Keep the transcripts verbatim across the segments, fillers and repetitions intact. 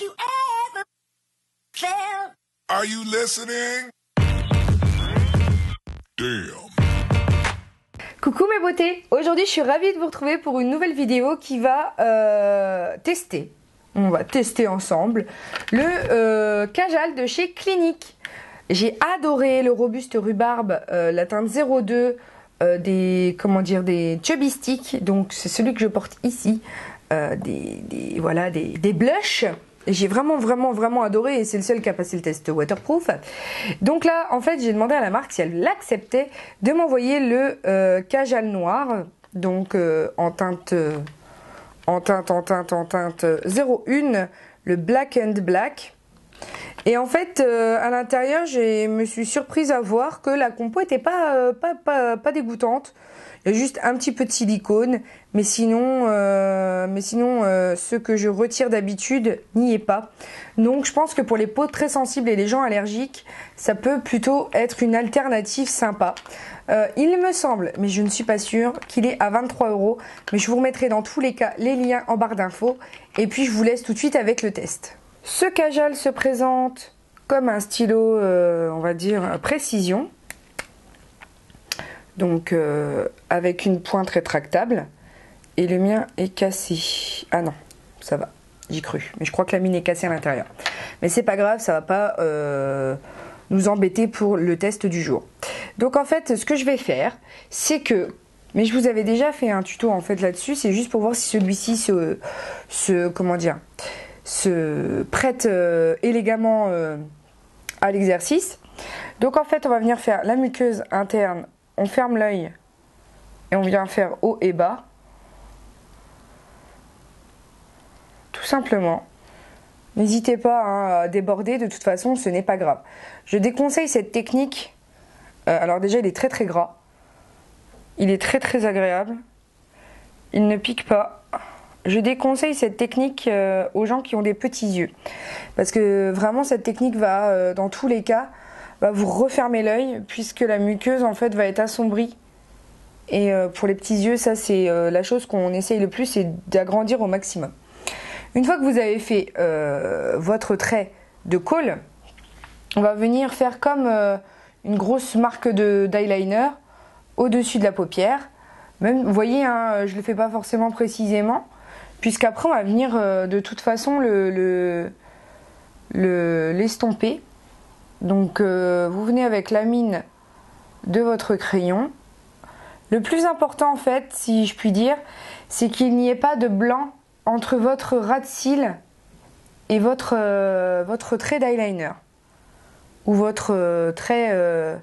like you ever felt. Are you listening? Damn. Coucou mes beautés, aujourd'hui je suis ravie de vous retrouver pour une nouvelle vidéo qui va euh, tester, on va tester ensemble, le euh, Kajal de chez Clinique. J'ai adoré le robuste rhubarbe, euh, la teinte zéro deux, euh, des, comment dire, des chubby sticks, donc c'est celui que je porte ici, euh, des, des, voilà, des, des blushs. J'ai vraiment vraiment vraiment adoré et c'est le seul qui a passé le test waterproof. Donc là en fait j'ai demandé à la marque si elle acceptait de m'envoyer le euh, Kajal noir, donc euh, en teinte euh, en teinte en teinte en teinte zéro un, le Black and Black. Et en fait euh, à l'intérieur je me suis surprise à voir que la compo était pas, euh, pas, pas, pas dégoûtante. Il y a juste un petit peu de silicone, mais sinon, euh, mais sinon euh, ce que je retire d'habitude n'y est pas. Donc je pense que pour les peaux très sensibles et les gens allergiques, ça peut plutôt être une alternative sympa. Euh, il me semble, mais je ne suis pas sûre, qu'il est à vingt-trois euros. Mais je vous remettrai dans tous les cas les liens en barre d'infos. Et puis je vous laisse tout de suite avec le test. Ce Kajal se présente comme un stylo, euh, on va dire, précision. Donc euh, avec une pointe rétractable. Et le mien est cassé. Ah non, ça va, j'y cru. Mais je crois que la mine est cassée à l'intérieur. Mais c'est pas grave, ça va pas euh, nous embêter pour le test du jour. Donc en fait, ce que je vais faire, c'est que... Mais je vous avais déjà fait un tuto en fait là-dessus. C'est juste pour voir si celui-ci se, se... Comment dire se prête euh, élégamment euh, à l'exercice. Donc en fait, on va venir faire la muqueuse interne. On ferme l'œil et on vient faire haut et bas. Tout simplement. N'hésitez pas hein, à déborder, de toute façon ce n'est pas grave. Je déconseille cette technique. Euh, alors déjà il est très très gras. Il est très très agréable. Il ne pique pas. Je déconseille cette technique euh, aux gens qui ont des petits yeux. Parce que vraiment cette technique va euh, dans tous les cas va vous refermer l'œil puisque la muqueuse en fait va être assombrie. Et euh, pour les petits yeux, ça c'est euh, la chose qu'on essaye le plus, c'est d'agrandir au maximum. Une fois que vous avez fait euh, votre trait de col, on va venir faire comme euh, une grosse marque de d'eyeliner au-dessus de la paupière. Même, vous voyez, hein, je ne le fais pas forcément précisément, puisqu'après on va venir euh, de toute façon le, le, le, l'estomper. Donc euh, vous venez avec la mine de votre crayon. Le plus important en fait, si je puis dire, c'est qu'il n'y ait pas de blanc entre votre ras de cils et votre, euh, votre trait d'eyeliner. Ou votre euh, trait euh,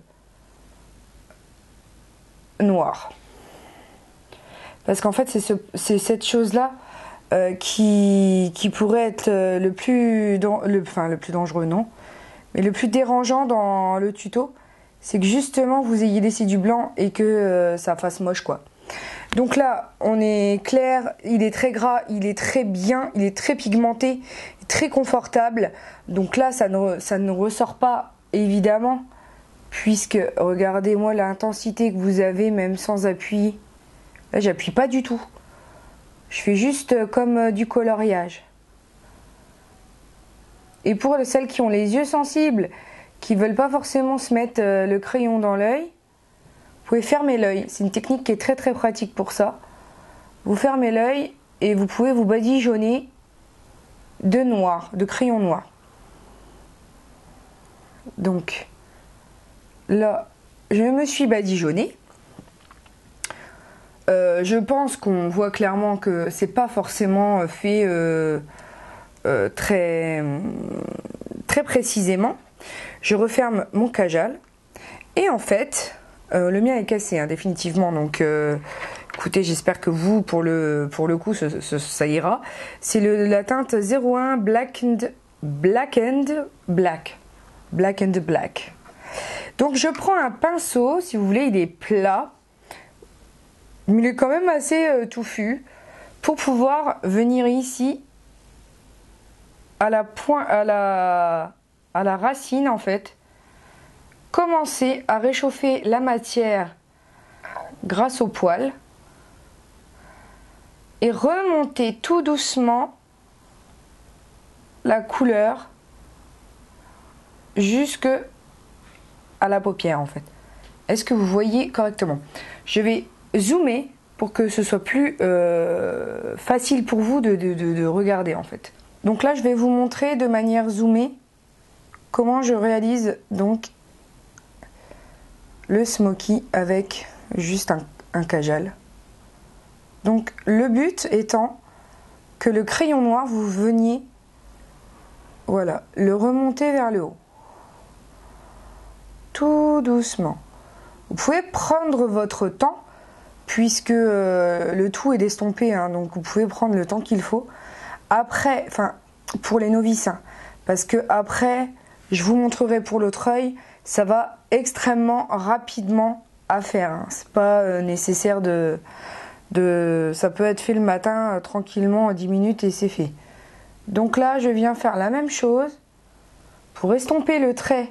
noir. Parce qu'en fait c'est ce, c'est cette chose-là euh, qui, qui pourrait être le plus, le, enfin, le plus dangereux, non. Mais le plus dérangeant dans le tuto, c'est que justement vous ayez laissé du blanc et que euh, ça fasse moche quoi. Donc là, on est clair, il est très gras, il est très bien, il est très pigmenté, très confortable. Donc là, ça ne, ça ne ressort pas évidemment, puisque regardez-moi l'intensité que vous avez même sans appui. Là, j'appuie pas du tout. Je fais juste comme du coloriage. Et pour celles qui ont les yeux sensibles, qui ne veulent pas forcément se mettre le crayon dans l'œil, vous pouvez fermer l'œil. C'est une technique qui est très très pratique pour ça. Vous fermez l'œil et vous pouvez vous badigeonner de noir, de crayon noir. Donc là, je me suis badigeonnée. Euh, je pense qu'on voit clairement que c'est pas forcément fait euh, euh, très, très précisément. Je referme mon Kajal et en fait euh, le mien est cassé hein, définitivement, donc euh, écoutez, j'espère que vous pour le, pour le coup ce, ce, ça ira. C'est la teinte zéro un Black and Black and Black Black and Black. Donc je prends un pinceau, si vous voulez, il est plat mais il est quand même assez euh, touffu, pour pouvoir venir ici à la point, à la, à la racine en fait, commencer à réchauffer la matière grâce au poil et remonter tout doucement la couleur jusque à la paupière en fait. Est-ce que vous voyez correctement? Je vais zoomer pour que ce soit plus euh, facile pour vous de, de, de, de regarder en fait. Donc là je vais vous montrer de manière zoomée comment je réalise donc le smoky avec juste un, un kajal. Donc le but étant que le crayon noir vous veniez, voilà, le remonter vers le haut. Tout doucement. Vous pouvez prendre votre temps puisque euh, le tout est d'estomper, hein, donc vous pouvez prendre le temps qu'il faut. Après, enfin pour les novices, hein, parce que après, je vous montrerai pour l'autre œil, ça va extrêmement rapidement à faire. Hein. C'est pas euh, nécessaire de, de, ça peut être fait le matin euh, tranquillement en dix minutes et c'est fait. Donc là, je viens faire la même chose pour estomper le trait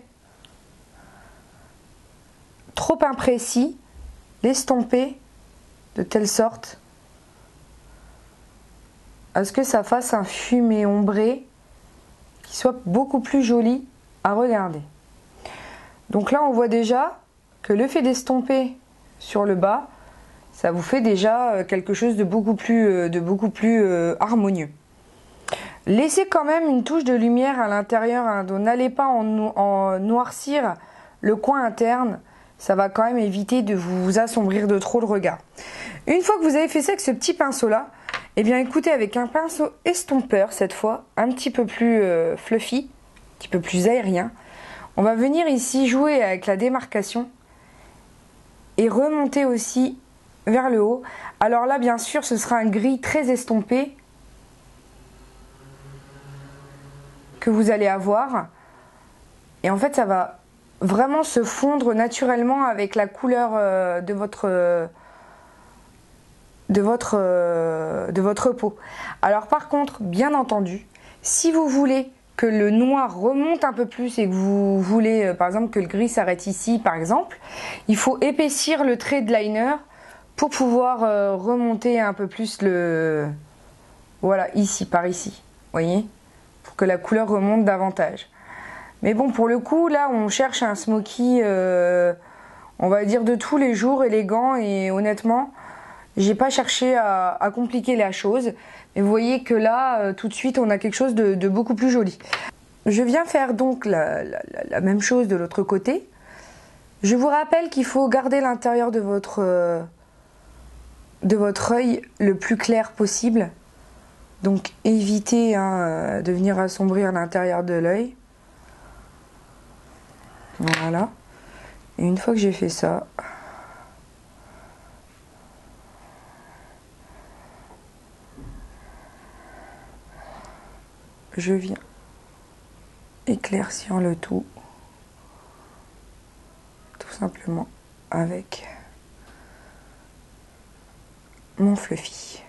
trop imprécis, l'estomper de telle sorte à ce que ça fasse un fumé ombré qui soit beaucoup plus joli à regarder. Donc là on voit déjà que le fait d'estomper sur le bas, ça vous fait déjà quelque chose de beaucoup plus, de beaucoup plus euh, harmonieux. Laissez quand même une touche de lumière à l'intérieur, hein, donc n'allez pas en, en noircir le coin interne, ça va quand même éviter de vous assombrir de trop le regard. Une fois que vous avez fait ça avec ce petit pinceau là, eh bien écoutez, avec un pinceau estompeur cette fois, un petit peu plus euh, fluffy, un petit peu plus aérien, on va venir ici jouer avec la démarcation et remonter aussi vers le haut. Alors là bien sûr ce sera un gris très estompé que vous allez avoir, et en fait ça va vraiment se fondre naturellement avec la couleur euh, de votre euh, de votre euh, de votre peau. Alors par contre, bien entendu, si vous voulez que le noir remonte un peu plus et que vous voulez euh, par exemple que le gris s'arrête ici par exemple, il faut épaissir le trait de liner pour pouvoir euh, remonter un peu plus le, voilà, ici, par ici, voyez, pour que la couleur remonte davantage. Mais bon, pour le coup, là, on cherche un smoky, euh, on va dire de tous les jours, élégant, et honnêtement, j'ai pas cherché à, à compliquer la chose. Mais vous voyez que là, euh, tout de suite, on a quelque chose de, de beaucoup plus joli. Je viens faire donc la, la, la même chose de l'autre côté. Je vous rappelle qu'il faut garder l'intérieur de votre, euh, de votre œil le plus clair possible. Donc évitez hein, de venir assombrir l'intérieur de l'œil. Voilà. Et une fois que j'ai fait ça, je viens éclaircir le tout, tout simplement avec mon fluffy.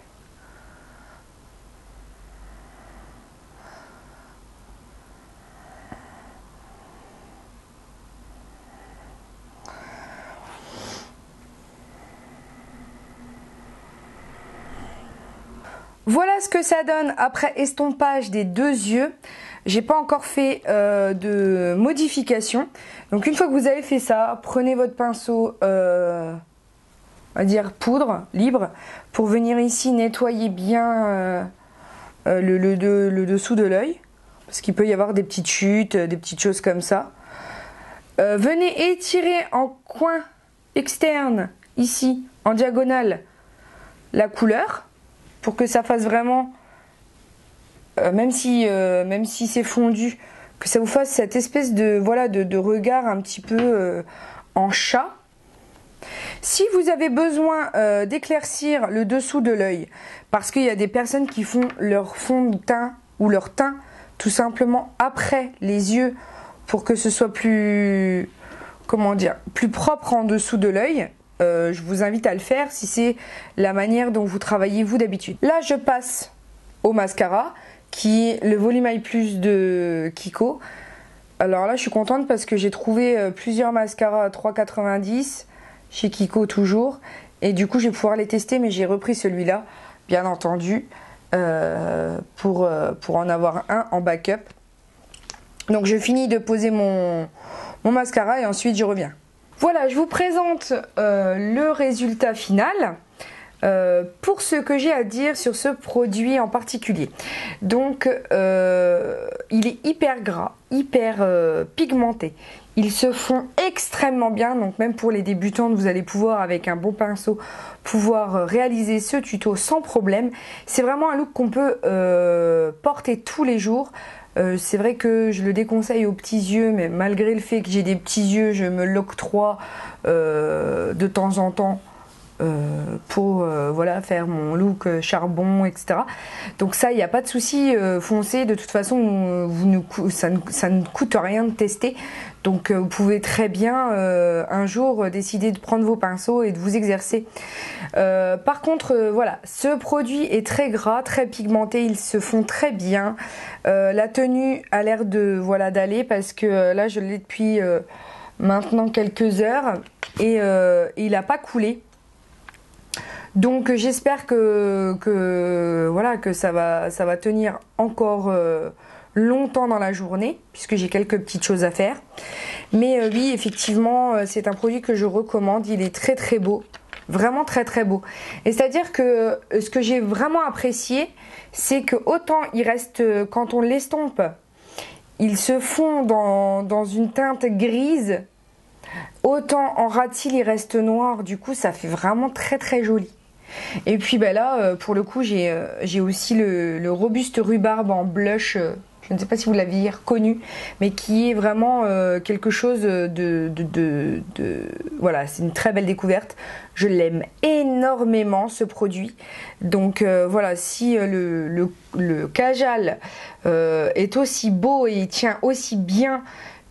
Voilà ce que ça donne après estompage des deux yeux. J'ai pas encore fait euh, de modification. Donc une fois que vous avez fait ça, prenez votre pinceau, euh, on va dire poudre libre, pour venir ici nettoyer bien euh, euh, le, le, le, le dessous de l'œil, parce qu'il peut y avoir des petites chutes, des petites choses comme ça. Euh, venez étirer en coin externe, ici, en diagonale, la couleur, pour que ça fasse vraiment, euh, même si, euh, même si c'est fondu, que ça vous fasse cette espèce de, voilà, de, de regard un petit peu euh, en chat. Si vous avez besoin euh, d'éclaircir le dessous de l'œil, parce qu'il y a des personnes qui font leur fond de teint ou leur teint tout simplement après les yeux, pour que ce soit plus, comment dire, plus propre en dessous de l'œil. Euh, je vous invite à le faire si c'est la manière dont vous travaillez vous d'habitude. Là je passe au mascara qui est le Volume Eye Plus de Kiko. Alors là je suis contente parce que j'ai trouvé plusieurs mascaras à trois quatre-vingt-dix chez Kiko toujours, et du coup je vais pouvoir les tester, mais j'ai repris celui-là bien entendu. euh, pour, euh, pour en avoir un en backup. Donc je finis de poser mon, mon mascara et ensuite je reviens. Voilà, je vous présente euh, le résultat final. Euh, pour ce que j'ai à dire sur ce produit en particulier. Donc euh, il est hyper gras, hyper euh, pigmenté. Ils se font extrêmement bien, donc même pour les débutantes, vous allez pouvoir avec un bon pinceau pouvoir réaliser ce tuto sans problème. C'est vraiment un look qu'on peut euh, porter tous les jours. Euh, c'est vrai que je le déconseille aux petits yeux, mais malgré le fait que j'ai des petits yeux, je me l'octroie euh, de temps en temps. Euh, pour euh, voilà, faire mon look euh, charbon, et cetera. Donc ça, il n'y a pas de souci, euh, foncez. De toute façon, euh, vous ne, ça, ne, ça ne coûte rien de tester. Donc euh, vous pouvez très bien euh, un jour euh, décider de prendre vos pinceaux et de vous exercer. Euh, par contre, euh, voilà, ce produit est très gras, très pigmenté. Ils se font très bien. Euh, la tenue a l'air de voilà d'aller parce que euh, là, je l'ai depuis euh, maintenant quelques heures et euh, il n'a pas coulé. Donc j'espère que, que, voilà, que ça va, ça va tenir encore euh, longtemps dans la journée, puisque j'ai quelques petites choses à faire. Mais euh, oui, effectivement, euh, c'est un produit que je recommande. Il est très très beau, vraiment très très beau. Et c'est-à-dire que euh, ce que j'ai vraiment apprécié, c'est que autant il reste, euh, quand on l'estompe, il se fond dans, dans une teinte grise, autant en ratil il reste noir. Du coup, ça fait vraiment très très joli. Et puis ben là, pour le coup, j'ai euh, j'ai aussi le, le robuste rhubarbe en blush. Euh, je ne sais pas si vous l'aviez reconnu, mais qui est vraiment euh, quelque chose de, de, de, de... Voilà, c'est une très belle découverte. Je l'aime énormément, ce produit. Donc euh, voilà, si le, le, le Kajal euh, est aussi beau et il tient aussi bien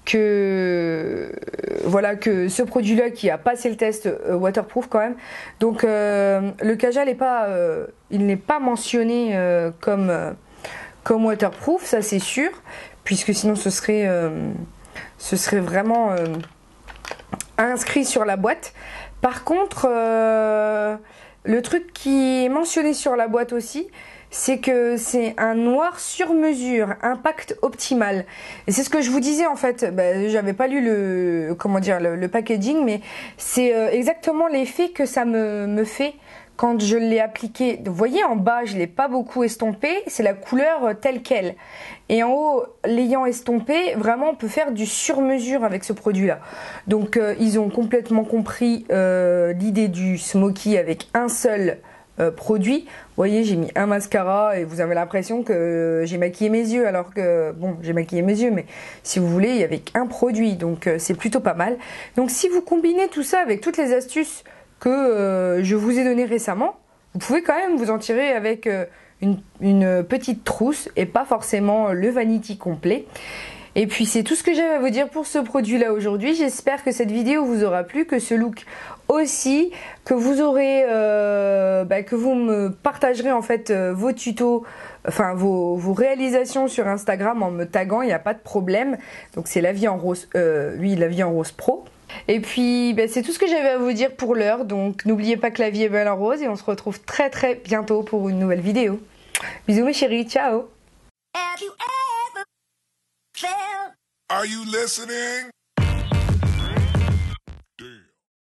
que voilà que ce produit là qui a passé le test euh, waterproof quand même. Donc euh, le Kajal est pas euh, il n'est pas mentionné euh, comme euh, comme waterproof, ça c'est sûr, puisque sinon ce serait euh, ce serait vraiment euh, inscrit sur la boîte. Par contre euh, le truc qui est mentionné sur la boîte aussi, c'est que c'est un noir sur mesure, impact optimal. Et c'est ce que je vous disais en fait, ben, j'avais pas lu le, comment dire, le, le packaging, mais c'est euh, exactement l'effet que ça me, me fait quand je l'ai appliqué. Vous voyez en bas, je l'ai pas beaucoup estompé, c'est la couleur telle quelle. Et en haut, l'ayant estompé, vraiment on peut faire du sur mesure avec ce produit là. Donc euh, ils ont complètement compris euh, l'idée du smoky avec un seul Euh, produit. Vous voyez, j'ai mis un mascara et vous avez l'impression que j'ai maquillé mes yeux, alors que bon, j'ai maquillé mes yeux, mais si vous voulez, il y avait qu'un produit, donc euh, c'est plutôt pas mal. Donc si vous combinez tout ça avec toutes les astuces que euh, je vous ai données récemment, vous pouvez quand même vous en tirer avec euh, une, une petite trousse et pas forcément le vanity complet. Et puis c'est tout ce que j'avais à vous dire pour ce produit là aujourd'hui. J'espère que cette vidéo vous aura plu, que ce look aussi, que vous aurez euh, bah, que vous me partagerez en fait euh, vos tutos, enfin vos, vos réalisations sur Instagram en me taguant, il n'y a pas de problème. Donc c'est la vie en rose, euh, oui, la vie en rose pro. Et puis bah, c'est tout ce que j'avais à vous dire pour l'heure. Donc n'oubliez pas que la vie est belle en rose et on se retrouve très très bientôt pour une nouvelle vidéo. Bisous mes chéris, ciao. Have you ever felt Are you listening?